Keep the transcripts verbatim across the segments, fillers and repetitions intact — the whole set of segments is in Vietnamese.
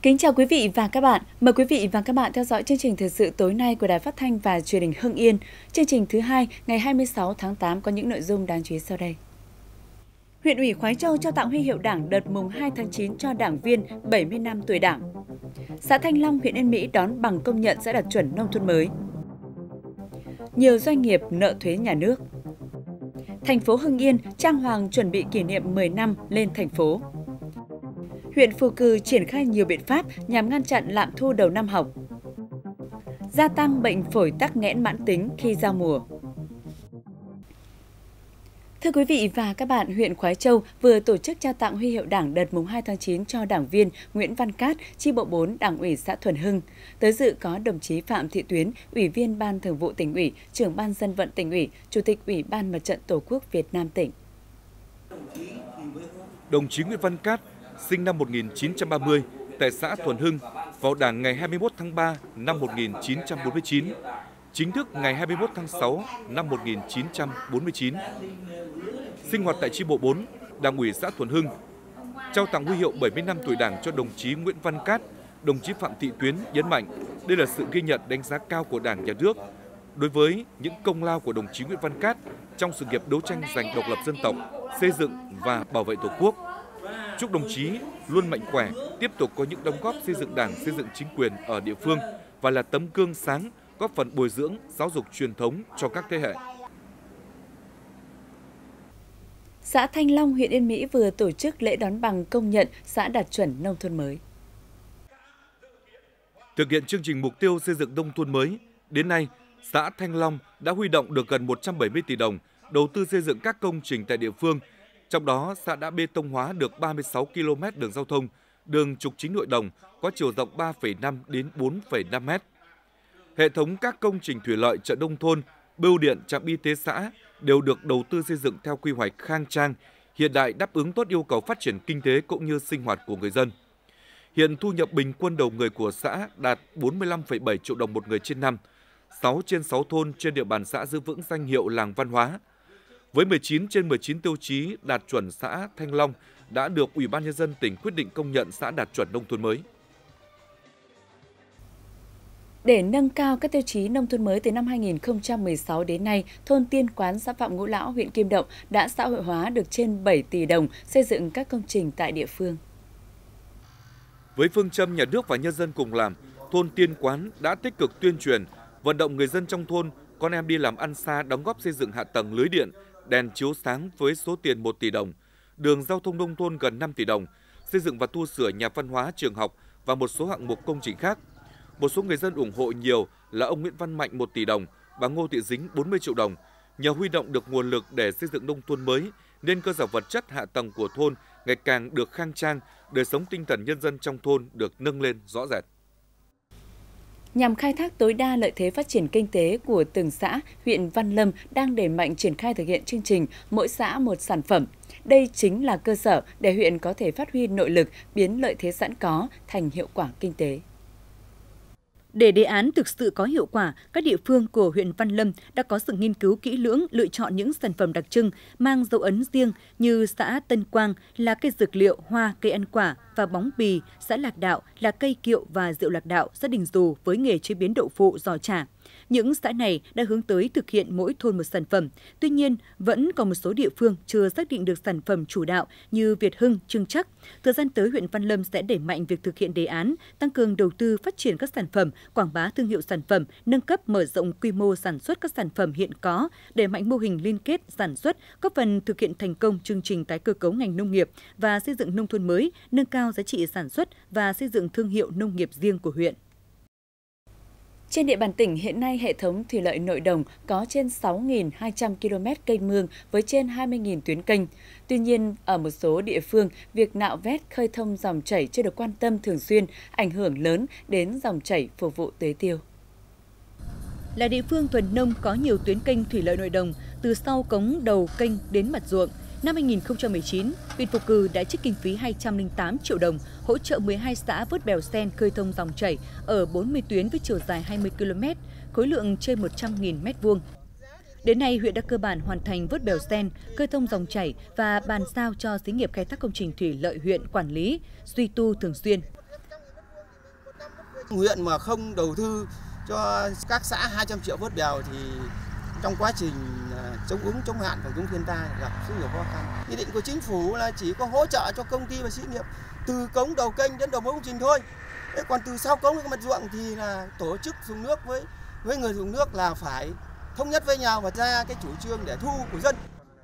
Kính chào quý vị và các bạn. Mời quý vị và các bạn theo dõi chương trình thời sự tối nay của Đài Phát thanh và Truyền hình Hưng Yên. Chương trình thứ hai ngày hai mươi sáu tháng tám có những nội dung đáng chú ý sau đây. Huyện ủy Khoái Châu trao tặng huy hiệu Đảng đợt mùng hai tháng chín cho đảng viên bảy mươi năm tuổi Đảng. Xã Thanh Long, huyện Yên Mỹ đón bằng công nhận xã đạt chuẩn nông thôn mới. Nhiều doanh nghiệp nợ thuế nhà nước. Thành phố Hưng Yên, trang hoàng chuẩn bị kỷ niệm mười năm lên thành phố. Huyện Phù Cừ triển khai nhiều biện pháp nhằm ngăn chặn lạm thu đầu năm học. Gia tăng bệnh phổi tắc nghẽn mãn tính khi giao mùa. Thưa quý vị và các bạn, huyện Khoái Châu vừa tổ chức trao tặng huy hiệu Đảng đợt mùng hai tháng chín cho đảng viên Nguyễn Văn Cát, chi bộ bốn Đảng ủy xã Thuần Hưng. Tới dự có đồng chí Phạm Thị Tuyến, Ủy viên Ban Thường vụ Tỉnh ủy, Trưởng Ban Dân vận Tỉnh ủy, Chủ tịch Ủy ban Mặt trận Tổ quốc Việt Nam tỉnh. Đồng chí Nguyễn Văn Cát sinh năm một nghìn chín trăm ba mươi tại xã Thuần Hưng, vào Đảng ngày hai mươi mốt tháng ba năm một nghìn chín trăm bốn mươi chín, chính thức ngày hai mươi mốt tháng sáu năm một nghìn chín trăm bốn mươi chín. Sinh hoạt tại chi bộ bốn, Đảng ủy xã Thuần Hưng. Trao tặng huy hiệu bảy mươi năm tuổi Đảng cho đồng chí Nguyễn Văn Cát, đồng chí Phạm Thị Tuyến nhấn mạnh đây là sự ghi nhận đánh giá cao của Đảng, Nhà nước đối với những công lao của đồng chí Nguyễn Văn Cát trong sự nghiệp đấu tranh giành độc lập dân tộc, xây dựng và bảo vệ Tổ quốc. Chúc đồng chí luôn mạnh khỏe, tiếp tục có những đóng góp xây dựng Đảng, xây dựng chính quyền ở địa phương và là tấm gương sáng góp phần bồi dưỡng, giáo dục truyền thống cho các thế hệ. Xã Thanh Long, huyện Yên Mỹ vừa tổ chức lễ đón bằng công nhận xã đạt chuẩn nông thôn mới. Thực hiện chương trình mục tiêu xây dựng nông thôn mới, đến nay, xã Thanh Long đã huy động được gần một trăm bảy mươi tỷ đồng đầu tư xây dựng các công trình tại địa phương. Trong đó, xã đã bê tông hóa được ba mươi sáu ki lô mét đường giao thông, đường trục chính nội đồng có chiều rộng ba phẩy năm đến bốn phẩy năm mét. Hệ thống các công trình thủy lợi, chợ nông thôn, bưu điện, trạm y tế xã đều được đầu tư xây dựng theo quy hoạch khang trang, hiện đại, đáp ứng tốt yêu cầu phát triển kinh tế cũng như sinh hoạt của người dân. Hiện thu nhập bình quân đầu người của xã đạt bốn mươi lăm phẩy bảy triệu đồng một người trên năm, sáu trên sáu thôn trên địa bàn xã giữ vững danh hiệu làng văn hóa. Với mười chín trên mười chín tiêu chí đạt chuẩn, xã Thanh Long đã được Ủy ban Nhân dân tỉnh quyết định công nhận xã đạt chuẩn nông thôn mới. Để nâng cao các tiêu chí nông thôn mới từ năm hai nghìn không trăm mười sáu đến nay, thôn Tiên Quán, xã Phạm Ngũ Lão, huyện Kim Động đã xã hội hóa được trên bảy tỷ đồng xây dựng các công trình tại địa phương. Với phương châm nhà nước và nhân dân cùng làm, thôn Tiên Quán đã tích cực tuyên truyền, vận động người dân trong thôn, con em đi làm ăn xa đóng góp xây dựng hạ tầng lưới điện, đèn chiếu sáng với số tiền một tỷ đồng, đường giao thông nông thôn gần năm tỷ đồng, xây dựng và tu sửa nhà văn hóa, trường học và một số hạng mục công trình khác. Một số người dân ủng hộ nhiều là ông Nguyễn Văn Mạnh một tỷ đồng, bà Ngô Thị Dính bốn mươi triệu đồng. Nhờ huy động được nguồn lực để xây dựng nông thôn mới, nên cơ sở vật chất hạ tầng của thôn ngày càng được khang trang, đời sống tinh thần nhân dân trong thôn được nâng lên rõ rệt. Nhằm khai thác tối đa lợi thế phát triển kinh tế của từng xã, huyện Văn Lâm đang đẩy mạnh triển khai thực hiện chương trình mỗi xã một sản phẩm. Đây chính là cơ sở để huyện có thể phát huy nội lực, biến lợi thế sẵn có thành hiệu quả kinh tế. Để đề án thực sự có hiệu quả, các địa phương của huyện Văn Lâm đã có sự nghiên cứu kỹ lưỡng, lựa chọn những sản phẩm đặc trưng mang dấu ấn riêng như xã Tân Quang là cây dược liệu, hoa, cây ăn quả và bóng bì, xã Lạc Đạo là cây kiệu và rượu Lạc Đạo, gia đình Dù với nghề chế biến đậu phụ, giò chả. Những xã này đã hướng tới thực hiện mỗi thôn một sản phẩm. Tuy nhiên, vẫn còn một số địa phương chưa xác định được sản phẩm chủ đạo như Việt Hưng, Trưng Chắc. Thời gian tới, huyện Văn Lâm sẽ đẩy mạnh việc thực hiện đề án, tăng cường đầu tư phát triển các sản phẩm, quảng bá thương hiệu sản phẩm, nâng cấp mở rộng quy mô sản xuất các sản phẩm hiện có, đẩy mạnh mô hình liên kết sản xuất, góp phần thực hiện thành công chương trình tái cơ cấu ngành nông nghiệp và xây dựng nông thôn mới, nâng cao giá trị sản xuất và xây dựng thương hiệu nông nghiệp riêng của huyện. Trên địa bàn tỉnh hiện nay, hệ thống thủy lợi nội đồng có trên sáu nghìn hai trăm ki lô mét kênh mương với trên hai mươi nghìn tuyến kênh. Tuy nhiên, ở một số địa phương, việc nạo vét khơi thông dòng chảy chưa được quan tâm thường xuyên, ảnh hưởng lớn đến dòng chảy phục vụ tưới tiêu. Là địa phương thuần nông có nhiều tuyến kênh thủy lợi nội đồng, từ sau cống đầu kênh đến mặt ruộng. Năm hai nghìn không trăm mười chín, huyện Phù Cừ đã trích kinh phí hai trăm lẻ tám triệu đồng hỗ trợ mười hai xã vớt bèo sen khơi thông dòng chảy ở bốn mươi tuyến với chiều dài hai mươi ki lô mét, khối lượng trên một trăm nghìn mét vuông. Đến nay, huyện đã cơ bản hoàn thành vớt bèo sen, khơi thông dòng chảy và bàn giao cho xí nghiệp khai thác công trình thủy lợi huyện quản lý, duy tu thường xuyên. Huyện mà không đầu tư cho các xã hai trăm triệu vớt bèo thì trong quá trình chống úng, chống hạn và chống thiên tai gặp rất nhiều khó khăn. Nghị định của chính phủ là chỉ có hỗ trợ cho công ty và xí nghiệp từ cống đầu kênh đến đầu mối công trình thôi. Thế còn từ sau cống đến mặt ruộng thì là tổ chức dùng nước với với người dùng nước là phải thống nhất với nhau và ra cái chủ trương để thu của dân.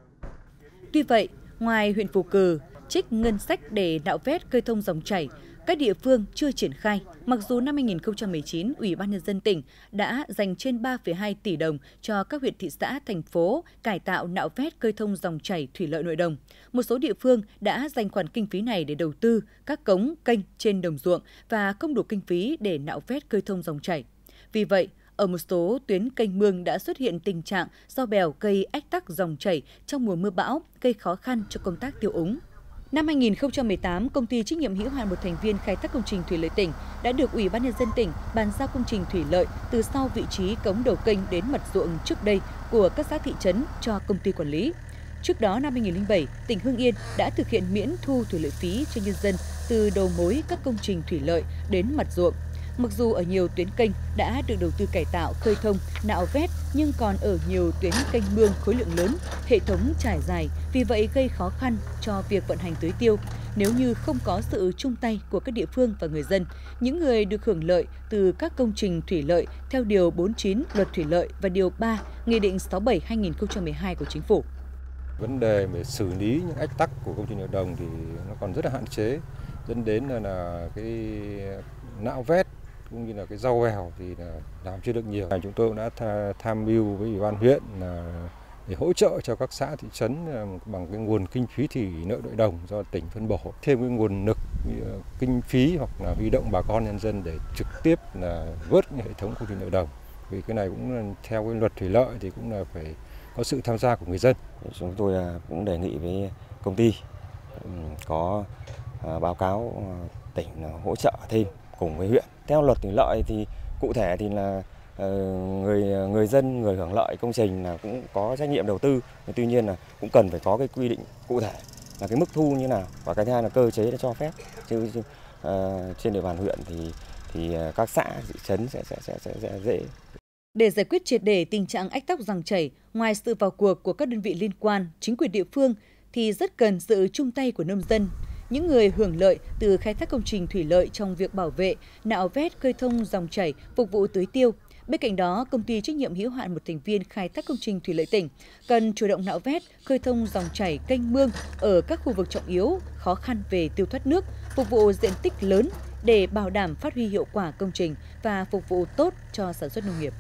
Tuy vậy, ngoài huyện Phù Cử trích ngân sách để nạo vét khơi thông dòng chảy, các địa phương chưa triển khai, mặc dù năm hai nghìn không trăm mười chín, Ủy ban Nhân dân tỉnh đã dành trên ba phẩy hai tỷ đồng cho các huyện, thị xã, thành phố cải tạo nạo vét khơi thông dòng chảy thủy lợi nội đồng. Một số địa phương đã dành khoản kinh phí này để đầu tư các cống, kênh trên đồng ruộng và không đủ kinh phí để nạo vét khơi thông dòng chảy. Vì vậy, ở một số tuyến kênh mương đã xuất hiện tình trạng do bèo gây ách tắc dòng chảy trong mùa mưa bão, gây khó khăn cho công tác tiêu úng. Năm hai nghìn không trăm mười tám, công ty trách nhiệm hữu hạn một thành viên khai thác công trình thủy lợi tỉnh đã được Ủy ban Nhân dân tỉnh bàn giao công trình thủy lợi từ sau vị trí cống đầu kênh đến mặt ruộng trước đây của các xã thị trấn cho công ty quản lý. Trước đó, năm hai nghìn không trăm lẻ bảy, tỉnh Hưng Yên đã thực hiện miễn thu thủy lợi phí cho nhân dân từ đầu mối các công trình thủy lợi đến mặt ruộng. Mặc dù ở nhiều tuyến kênh đã được đầu tư cải tạo, khơi thông, nạo vét, nhưng còn ở nhiều tuyến kênh mương khối lượng lớn, hệ thống trải dài, vì vậy gây khó khăn cho việc vận hành tưới tiêu. Nếu như không có sự chung tay của các địa phương và người dân, những người được hưởng lợi từ các công trình thủy lợi theo Điều bốn mươi chín Luật Thủy lợi và Điều ba Nghị định sáu mươi bảy trên hai nghìn không trăm mười hai của Chính phủ. Vấn đề về xử lý những ách tắc của công trình nội đồng thì nó còn rất là hạn chế, dẫn đến là, là cái nạo vét cũng như là cái rau bèo thì là làm chưa được nhiều. Chúng tôi cũng đã tham mưu với Ủy ban huyện là để hỗ trợ cho các xã thị trấn bằng cái nguồn kinh phí thủy lợi nội đồng do tỉnh phân bổ, thêm cái nguồn lực kinh phí hoặc là huy động bà con nhân dân để trực tiếp là vớt hệ thống công trình nội đồng. Vì cái này cũng là theo cái luật thủy lợi thì cũng là phải có sự tham gia của người dân. Chúng tôi cũng đề nghị với công ty có báo cáo tỉnh hỗ trợ thêm cùng với huyện. Theo luật thủy lợi thì cụ thể thì là người người dân, người hưởng lợi công trình là cũng có trách nhiệm đầu tư. Tuy nhiên là cũng cần phải có cái quy định cụ thể là cái mức thu như nào và cái thứ hai là cơ chế để cho phép. Chứ uh, trên địa bàn huyện thì thì các xã thị trấn sẽ sẽ sẽ sẽ, sẽ dễ. Để giải quyết triệt để tình trạng ách tắc dòng chảy, ngoài sự vào cuộc của các đơn vị liên quan, chính quyền địa phương thì rất cần sự chung tay của nông dân, những người hưởng lợi từ khai thác công trình thủy lợi trong việc bảo vệ, nạo vét khơi thông dòng chảy phục vụ tưới tiêu. Bên cạnh đó, công ty trách nhiệm hữu hạn một thành viên khai thác công trình thủy lợi tỉnh cần chủ động nạo vét khơi thông dòng chảy kênh mương ở các khu vực trọng yếu, khó khăn về tiêu thoát nước, phục vụ diện tích lớn để bảo đảm phát huy hiệu quả công trình và phục vụ tốt cho sản xuất nông nghiệp.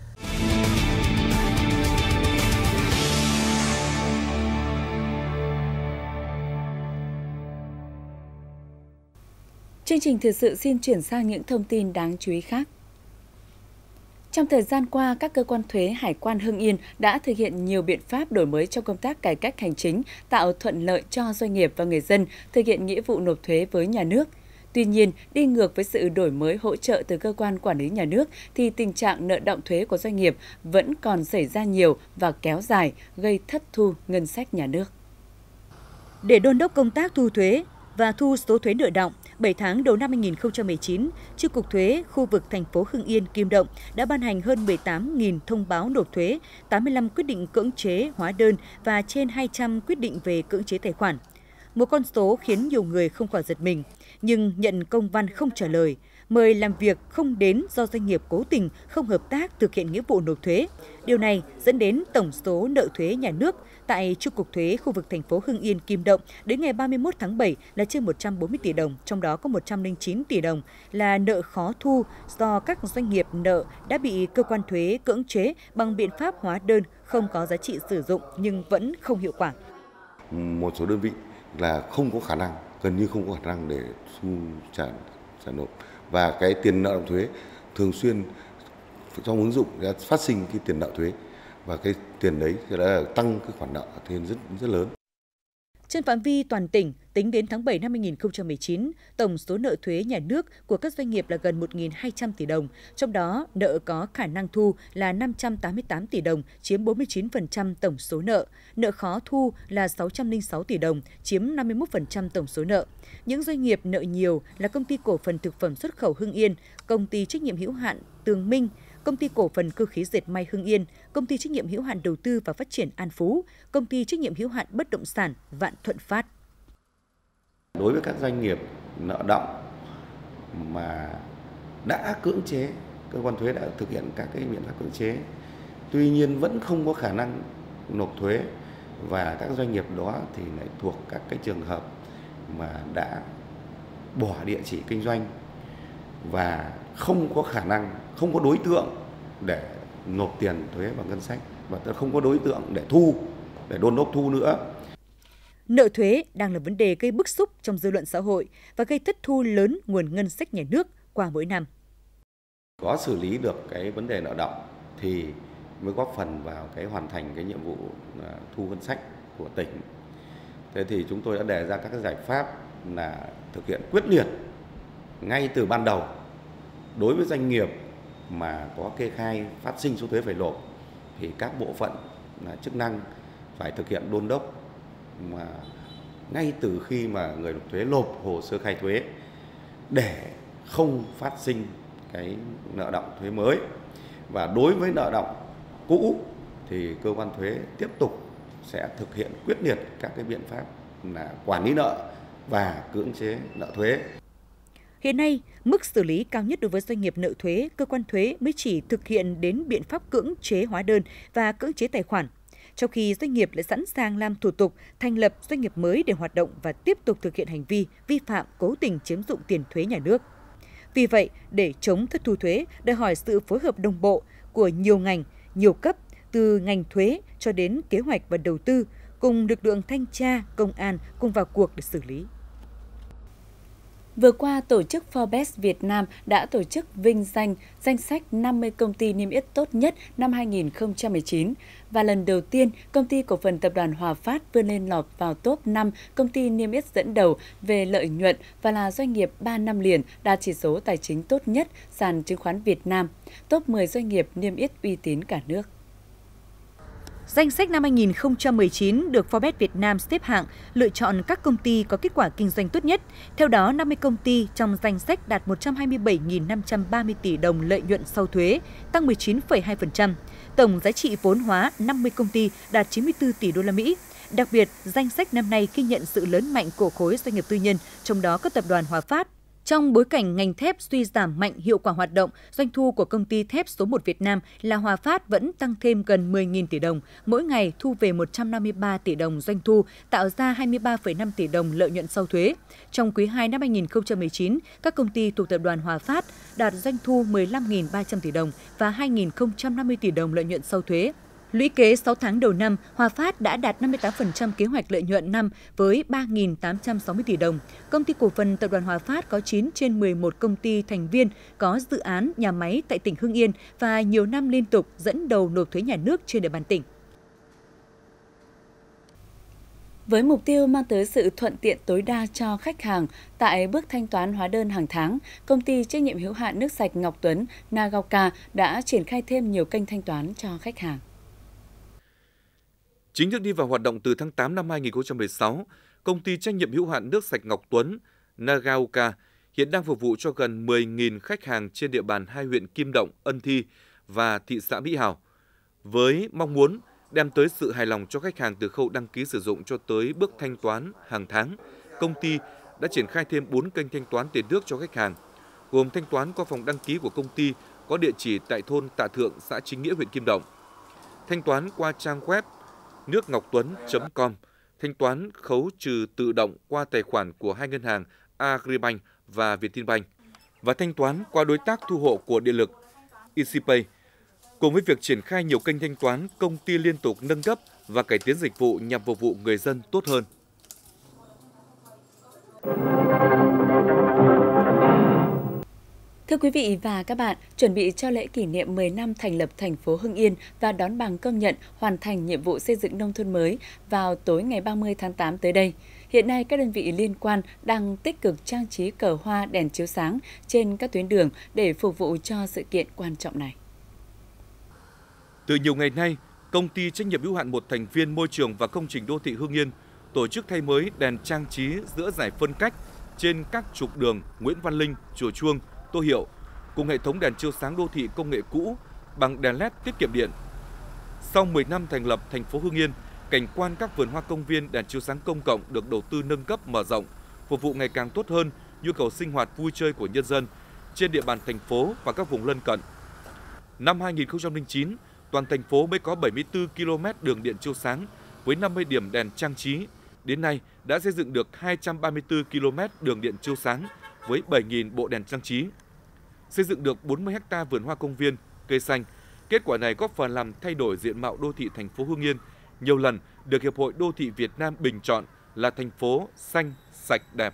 Chương trình thời sự xin chuyển sang những thông tin đáng chú ý khác. Trong thời gian qua, các cơ quan thuế Hải quan Hưng Yên đã thực hiện nhiều biện pháp đổi mới trong công tác cải cách hành chính, tạo thuận lợi cho doanh nghiệp và người dân thực hiện nghĩa vụ nộp thuế với nhà nước. Tuy nhiên, đi ngược với sự đổi mới hỗ trợ từ cơ quan quản lý nhà nước thì tình trạng nợ đọng thuế của doanh nghiệp vẫn còn xảy ra nhiều và kéo dài, gây thất thu ngân sách nhà nước. Để đôn đốc công tác thu thuế và thu số thuế nợ đọng, bảy tháng đầu năm hai nghìn không trăm mười chín, Chi cục Thuế khu vực thành phố Hưng Yên, Kim Động đã ban hành hơn mười tám nghìn thông báo nộp thuế, tám mươi lăm quyết định cưỡng chế hóa đơn và trên hai trăm quyết định về cưỡng chế tài khoản. Một con số khiến nhiều người không khỏi giật mình, nhưng nhận công văn không trả lời, mời làm việc không đến do doanh nghiệp cố tình không hợp tác thực hiện nghĩa vụ nộp thuế. Điều này dẫn đến tổng số nợ thuế nhà nước tại Chi cục Thuế khu vực thành phố Hưng Yên, Kim Động đến ngày ba mươi mốt tháng bảy là trên một trăm bốn mươi tỷ đồng, trong đó có một trăm lẻ chín tỷ đồng là nợ khó thu do các doanh nghiệp nợ đã bị cơ quan thuế cưỡng chế bằng biện pháp hóa đơn không có giá trị sử dụng nhưng vẫn không hiệu quả. Một số đơn vị là không có khả năng, gần như không có khả năng để thu trả trả nộp, và cái tiền nợ động thuế thường xuyên trong ứng dụng đã phát sinh cái tiền nợ thuế, và cái tiền đấy đã tăng cái khoản nợ thêm rất rất lớn. Trên phạm vi toàn tỉnh, tính tính đến tháng bảy năm hai nghìn không trăm mười chín, tổng số nợ thuế nhà nước của các doanh nghiệp là gần một nghìn hai trăm tỷ đồng, trong đó nợ có khả năng thu là năm trăm tám mươi tám tỷ đồng, chiếm bốn mươi chín phần trăm tổng số nợ, nợ khó thu là sáu trăm lẻ sáu tỷ đồng, chiếm năm mươi mốt phần trăm tổng số nợ. Những doanh nghiệp nợ nhiều là Công ty Cổ phần Thực phẩm Xuất khẩu Hưng Yên, Công ty Trách nhiệm hữu hạn Tường Minh, Công ty Cổ phần Cơ khí Dệt may Hưng Yên, Công ty Trách nhiệm hữu hạn Đầu tư và Phát triển An Phú, Công ty Trách nhiệm hữu hạn Bất động sản Vạn Thuận Phát. Đối với các doanh nghiệp nợ đọng mà đã cưỡng chế, cơ quan thuế đã thực hiện các cái biện pháp cưỡng chế, tuy nhiên vẫn không có khả năng nộp thuế, và các doanh nghiệp đó thì lại thuộc các cái trường hợp mà đã bỏ địa chỉ kinh doanh và không có khả năng, không có đối tượng để nộp tiền thuế vào ngân sách, và không có đối tượng để thu, để đôn đốc thu nữa. Nợ thuế đang là vấn đề gây bức xúc trong dư luận xã hội và gây thất thu lớn nguồn ngân sách nhà nước qua mỗi năm. Có xử lý được cái vấn đề nợ đọng thì mới góp phần vào cái hoàn thành cái nhiệm vụ thu ngân sách của tỉnh. Thế thì chúng tôi đã đề ra các cái giải pháp là thực hiện quyết liệt ngay từ ban đầu đối với doanh nghiệp mà có kê khai phát sinh số thuế phải nộp, thì các bộ phận là chức năng phải thực hiện đôn đốc mà ngay từ khi mà người nộp thuế nộp hồ sơ khai thuế để không phát sinh cái nợ đọng thuế mới. Và đối với nợ đọng cũ thì cơ quan thuế tiếp tục sẽ thực hiện quyết liệt các cái biện pháp là quản lý nợ và cưỡng chế nợ thuế. Hiện nay, mức xử lý cao nhất đối với doanh nghiệp nợ thuế, cơ quan thuế mới chỉ thực hiện đến biện pháp cưỡng chế hóa đơn và cưỡng chế tài khoản, trong khi doanh nghiệp lại sẵn sàng làm thủ tục thành lập doanh nghiệp mới để hoạt động và tiếp tục thực hiện hành vi vi phạm cố tình chiếm dụng tiền thuế nhà nước. Vì vậy, để chống thất thu thuế, đòi hỏi sự phối hợp đồng bộ của nhiều ngành, nhiều cấp, từ ngành thuế cho đến kế hoạch và đầu tư, cùng lực lượng thanh tra, công an cùng vào cuộc để xử lý. Vừa qua, tổ chức Forbes Việt Nam đã tổ chức vinh danh danh sách năm mươi công ty niêm yết tốt nhất năm hai nghìn không trăm mười chín. Và lần đầu tiên, Công ty Cổ phần Tập đoàn Hòa Phát vươn lên lọt vào top năm công ty niêm yết dẫn đầu về lợi nhuận và là doanh nghiệp ba năm liền đạt chỉ số tài chính tốt nhất sàn chứng khoán Việt Nam, top mười doanh nghiệp niêm yết uy tín cả nước. Danh sách năm hai nghìn không trăm mười chín được Forbes Việt Nam xếp hạng, lựa chọn các công ty có kết quả kinh doanh tốt nhất. Theo đó, năm mươi công ty trong danh sách đạt một trăm hai mươi bảy nghìn năm trăm ba mươi tỷ đồng lợi nhuận sau thuế, tăng mười chín phẩy hai phần trăm. Tổng giá trị vốn hóa năm mươi công ty đạt chín mươi tư tỷ đô la Mỹ. Đặc biệt, danh sách năm nay ghi nhận sự lớn mạnh của khối doanh nghiệp tư nhân, trong đó có tập đoàn Hòa Phát. Trong bối cảnh ngành thép suy giảm mạnh hiệu quả hoạt động, doanh thu của công ty thép số một Việt Nam là Hòa Phát vẫn tăng thêm gần mười nghìn tỷ đồng, mỗi ngày thu về một trăm năm mươi ba tỷ đồng doanh thu, tạo ra hai mươi ba phẩy năm tỷ đồng lợi nhuận sau thuế. Trong quý hai năm hai nghìn không trăm mười chín, các công ty thuộc tập đoàn Hòa Phát đạt doanh thu mười lăm nghìn ba trăm tỷ đồng và hai nghìn không trăm năm mươi tỷ đồng lợi nhuận sau thuế. Lũy kế sáu tháng đầu năm, Hòa Phát đã đạt năm mươi tám phần trăm kế hoạch lợi nhuận năm với ba nghìn tám trăm sáu mươi tỷ đồng. Công ty Cổ phần Tập đoàn Hòa Phát có chín trên mười một công ty thành viên có dự án nhà máy tại tỉnh Hưng Yên và nhiều năm liên tục dẫn đầu nộp thuế nhà nước trên địa bàn tỉnh. Với mục tiêu mang tới sự thuận tiện tối đa cho khách hàng, tại bước thanh toán hóa đơn hàng tháng, Công ty Trách nhiệm hữu hạn nước sạch Ngọc Tuấn Nagaoka đã triển khai thêm nhiều kênh thanh toán cho khách hàng. Chính thức đi vào hoạt động từ tháng tám năm hai nghìn không trăm mười sáu, Công ty Trách nhiệm hữu hạn nước sạch Ngọc Tuấn Nagaoka hiện đang phục vụ cho gần mười nghìn khách hàng trên địa bàn hai huyện Kim Động, Ân Thi và thị xã Mỹ Hào. Với mong muốn đem tới sự hài lòng cho khách hàng từ khâu đăng ký sử dụng cho tới bước thanh toán hàng tháng, công ty đã triển khai thêm bốn kênh thanh toán tiền nước cho khách hàng, gồm thanh toán qua phòng đăng ký của công ty có địa chỉ tại thôn Tạ Thượng, xã Chính Nghĩa, huyện Kim Động, thanh toán qua trang web nước ngọc tuấn chấm com, thanh toán khấu trừ tự động qua tài khoản của hai ngân hàng Agribank và Vietinbank và thanh toán qua đối tác thu hộ của điện lực EasyPay. Cùng với việc triển khai nhiều kênh thanh toán, công ty liên tục nâng cấp và cải tiến dịch vụ nhằm phục vụ người dân tốt hơn. Thưa quý vị và các bạn, chuẩn bị cho lễ kỷ niệm mười năm thành lập thành phố Hưng Yên và đón bằng công nhận hoàn thành nhiệm vụ xây dựng nông thôn mới vào tối ngày ba mươi tháng tám tới đây, Hiện nay, các đơn vị liên quan đang tích cực trang trí cờ hoa, đèn chiếu sáng trên các tuyến đường để phục vụ cho sự kiện quan trọng này. Từ nhiều ngày nay, Công ty trách nhiệm hữu hạn một thành viên môi trường và công trình đô thị Hưng Yên tổ chức thay mới đèn trang trí giữa dải phân cách trên các trục đường Nguyễn Văn Linh, Chùa Chuông, Tô Hiệu, cùng hệ thống đèn chiếu sáng đô thị công nghệ cũ bằng đèn led tiết kiệm điện. Sau mười năm thành lập thành phố Hưng Yên, cảnh quan các vườn hoa công viên, đèn chiếu sáng công cộng được đầu tư nâng cấp mở rộng, phục vụ ngày càng tốt hơn nhu cầu sinh hoạt vui chơi của nhân dân trên địa bàn thành phố và các vùng lân cận. Năm hai nghìn không trăm lẻ chín, toàn thành phố mới có bảy mươi tư ki lô mét đường điện chiếu sáng với năm mươi điểm đèn trang trí. Đến nay đã xây dựng được hai trăm ba mươi tư ki lô mét đường điện chiếu sáng với bảy nghìn bộ đèn trang trí. Xây dựng được bốn mươi héc ta vườn hoa công viên, cây xanh. Kết quả này góp phần làm thay đổi diện mạo đô thị thành phố Hưng Yên, nhiều lần được Hiệp hội Đô thị Việt Nam bình chọn là thành phố xanh, sạch, đẹp.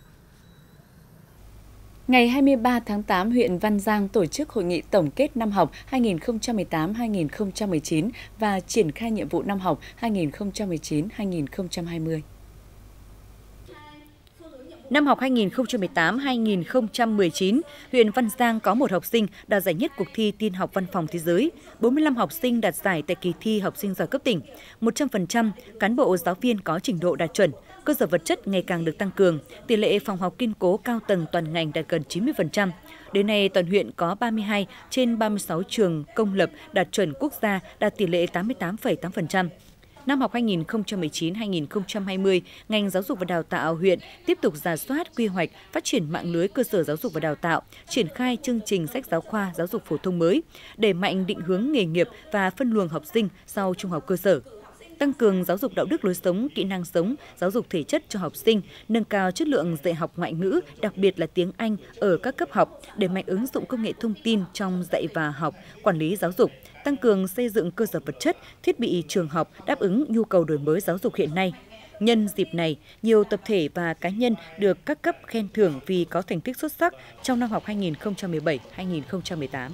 Ngày hai mươi ba tháng tám, huyện Văn Giang tổ chức hội nghị tổng kết năm học hai nghìn không trăm mười tám hai nghìn không trăm mười chín và triển khai nhiệm vụ năm học hai nghìn không trăm mười chín hai nghìn không trăm hai mươi. Năm học hai nghìn không trăm mười tám hai nghìn không trăm mười chín, huyện Văn Giang có một học sinh đạt giải nhất cuộc thi tin học văn phòng thế giới, bốn mươi lăm học sinh đạt giải tại kỳ thi học sinh giỏi cấp tỉnh, một trăm phần trăm cán bộ giáo viên có trình độ đạt chuẩn, cơ sở vật chất ngày càng được tăng cường, tỷ lệ phòng học kiên cố cao tầng toàn ngành đạt gần chín mươi phần trăm. Đến nay, toàn huyện có ba mươi hai trên ba mươi sáu trường công lập đạt chuẩn quốc gia, đạt tỷ lệ tám mươi tám phẩy tám phần trăm. Năm học hai nghìn không trăm mười chín hai nghìn không trăm hai mươi, ngành giáo dục và đào tạo huyện tiếp tục rà soát, quy hoạch, phát triển mạng lưới cơ sở giáo dục và đào tạo, triển khai chương trình sách giáo khoa giáo dục phổ thông mới, đẩy mạnh định hướng nghề nghiệp và phân luồng học sinh sau trung học cơ sở. Tăng cường giáo dục đạo đức lối sống, kỹ năng sống, giáo dục thể chất cho học sinh, nâng cao chất lượng dạy học ngoại ngữ, đặc biệt là tiếng Anh ở các cấp học, đẩy mạnh ứng dụng công nghệ thông tin trong dạy và học, quản lý giáo dục, tăng cường xây dựng cơ sở vật chất, thiết bị trường học đáp ứng nhu cầu đổi mới giáo dục hiện nay. Nhân dịp này, nhiều tập thể và cá nhân được các cấp khen thưởng vì có thành tích xuất sắc trong năm học hai nghìn không trăm mười bảy hai nghìn không trăm mười tám.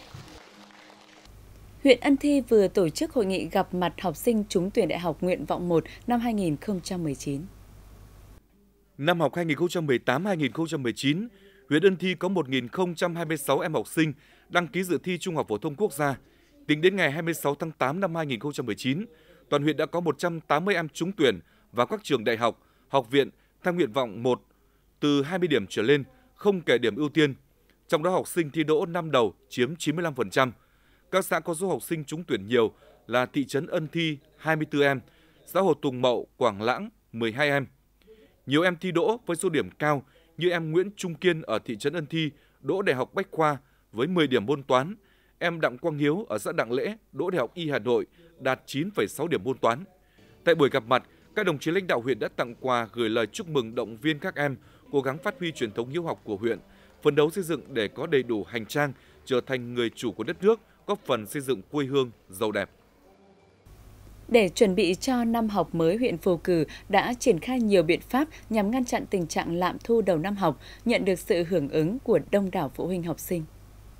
Huyện Ân Thi vừa tổ chức hội nghị gặp mặt học sinh trúng tuyển đại học nguyện vọng một năm hai nghìn không trăm mười chín. Năm học hai nghìn không trăm mười tám hai nghìn không trăm mười chín, huyện Ân Thi có một nghìn không trăm hai mươi sáu em học sinh đăng ký dự thi Trung học phổ thông quốc gia. Tính đến ngày hai mươi sáu tháng tám năm hai nghìn không trăm mười chín, toàn huyện đã có một trăm tám mươi em trúng tuyển vào các trường đại học, học viện theo nguyện vọng một từ hai mươi điểm trở lên, không kể điểm ưu tiên. Trong đó học sinh thi đỗ năm đầu chiếm chín mươi lăm phần trăm. Các xã có số học sinh trúng tuyển nhiều là thị trấn Ân Thi hai mươi tư em, xã Hồ Tùng Mậu, Quảng Lãng mười hai em. Nhiều em thi đỗ với số điểm cao như em Nguyễn Trung Kiên ở thị trấn Ân Thi đỗ Đại học Bách khoa với mười điểm môn toán, em Đặng Quang Hiếu ở xã Đặng Lễ đỗ Đại học Y Hà Nội đạt chín phẩy sáu điểm môn toán. Tại buổi gặp mặt, các đồng chí lãnh đạo huyện đã tặng quà, gửi lời chúc mừng, động viên các em cố gắng phát huy truyền thống hiếu học của huyện, phấn đấu xây dựng để có đầy đủ hành trang, trở thành người chủ của đất nước, góp phần xây dựng quê hương giàu đẹp. Để chuẩn bị cho năm học mới, huyện Phù Cử đã triển khai nhiều biện pháp nhằm ngăn chặn tình trạng lạm thu đầu năm học, nhận được sự hưởng ứng của đông đảo phụ huynh học sinh.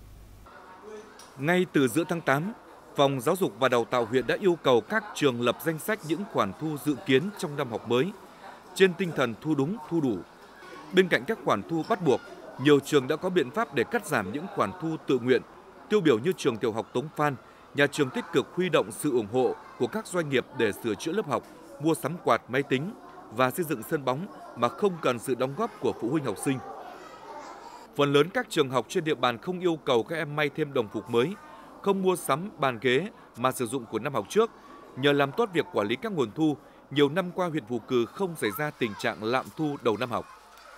Ngay từ giữa tháng tám, Phòng Giáo dục và Đào tạo huyện đã yêu cầu các trường lập danh sách những khoản thu dự kiến trong năm học mới, trên tinh thần thu đúng, thu đủ. Bên cạnh các khoản thu bắt buộc, nhiều trường đã có biện pháp để cắt giảm những khoản thu tự nguyện. Tiêu biểu như trường tiểu học Tống Phan, nhà trường tích cực huy động sự ủng hộ của các doanh nghiệp để sửa chữa lớp học, mua sắm quạt, máy tính và xây dựng sân bóng mà không cần sự đóng góp của phụ huynh học sinh. Phần lớn các trường học trên địa bàn không yêu cầu các em may thêm đồng phục mới, không mua sắm bàn ghế mà sử dụng của năm học trước. Nhờ làm tốt việc quản lý các nguồn thu, nhiều năm qua huyện Phù Cử không xảy ra tình trạng lạm thu đầu năm học.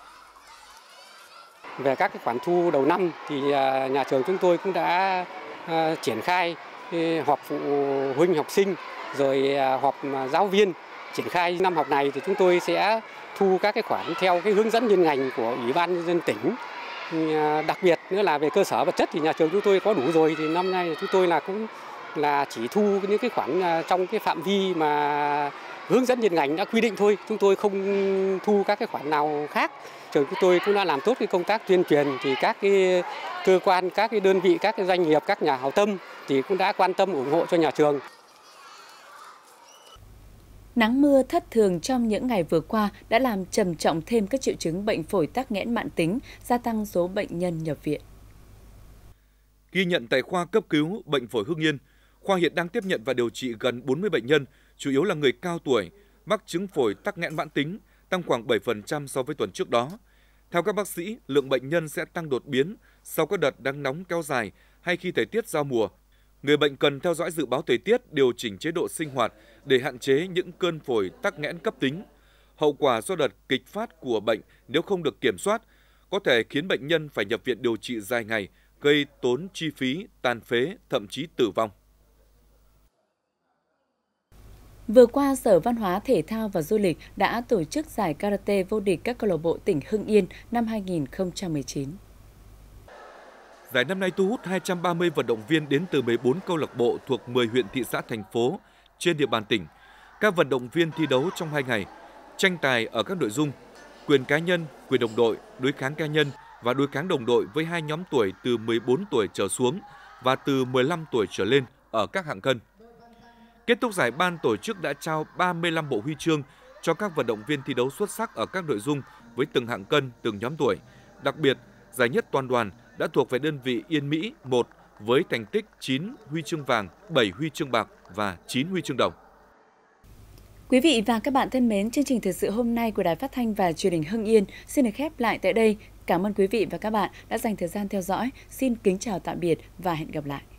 Về các cái khoản thu đầu năm thì nhà trường chúng tôi cũng đã uh, triển khai uh, họp phụ huynh học sinh rồi uh, họp giáo viên. Triển khai năm học này thì chúng tôi sẽ thu các cái khoản theo cái hướng dẫn liên ngành của Ủy ban nhân dân tỉnh. Uh, đặc biệt nữa là về cơ sở vật chất thì nhà trường chúng tôi có đủ rồi, thì năm nay chúng tôi là cũng là chỉ thu những cái khoản uh, trong cái phạm vi mà hướng dẫn liên ngành đã quy định thôi. Chúng tôi không thu các cái khoản nào khác. Trường chúng tôi cũng đã làm tốt cái công tác tuyên truyền, thì các cái cơ quan, các cái đơn vị, các cái doanh nghiệp, các nhà hảo tâm thì cũng đã quan tâm ủng hộ cho nhà trường. Nắng mưa thất thường trong những ngày vừa qua đã làm trầm trọng thêm các triệu chứng bệnh phổi tắc nghẽn mãn tính, gia tăng số bệnh nhân nhập viện. Ghi nhận tại khoa cấp cứu bệnh phổi Hưng Yên, khoa hiện đang tiếp nhận và điều trị gần bốn mươi bệnh nhân, chủ yếu là người cao tuổi, mắc chứng phổi tắc nghẽn mãn tính, tăng khoảng bảy phần trăm so với tuần trước đó. Theo các bác sĩ, lượng bệnh nhân sẽ tăng đột biến sau các đợt nắng nóng kéo dài hay khi thời tiết giao mùa. Người bệnh cần theo dõi dự báo thời tiết, điều chỉnh chế độ sinh hoạt để hạn chế những cơn phổi tắc nghẽn cấp tính. Hậu quả do đợt kịch phát của bệnh nếu không được kiểm soát có thể khiến bệnh nhân phải nhập viện điều trị dài ngày, gây tốn chi phí, tàn phế, thậm chí tử vong. Vừa qua, Sở Văn hóa, Thể thao và Du lịch đã tổ chức giải karate vô địch các câu lạc bộ tỉnh Hưng Yên năm hai nghìn không trăm mười chín. Giải năm nay thu hút hai trăm ba mươi vận động viên đến từ mười bốn câu lạc bộ thuộc mười huyện, thị xã, thành phố trên địa bàn tỉnh. Các vận động viên thi đấu trong hai ngày, tranh tài ở các nội dung quyền cá nhân, quyền đồng đội, đối kháng cá nhân và đối kháng đồng đội với hai nhóm tuổi từ mười bốn tuổi trở xuống và từ mười lăm tuổi trở lên ở các hạng cân. Kết thúc giải, ban tổ chức đã trao ba mươi lăm bộ huy chương cho các vận động viên thi đấu xuất sắc ở các nội dung với từng hạng cân, từng nhóm tuổi. Đặc biệt, giải nhất toàn đoàn đã thuộc về đơn vị Yên Mỹ một với thành tích chín huy chương vàng, bảy huy chương bạc và chín huy chương đồng. Quý vị và các bạn thân mến, chương trình thời sự hôm nay của Đài Phát thanh và Truyền hình Hưng Yên xin được khép lại tại đây. Cảm ơn quý vị và các bạn đã dành thời gian theo dõi. Xin kính chào tạm biệt và hẹn gặp lại.